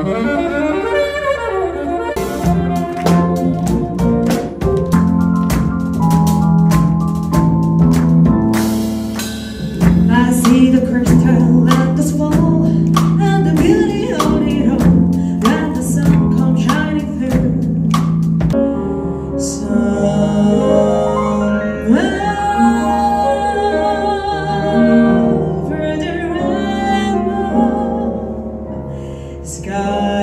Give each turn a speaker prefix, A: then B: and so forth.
A: I see the crystal and the swall and the beauty of it all when the sun comes shining through. Somewhere over the rainbow sky.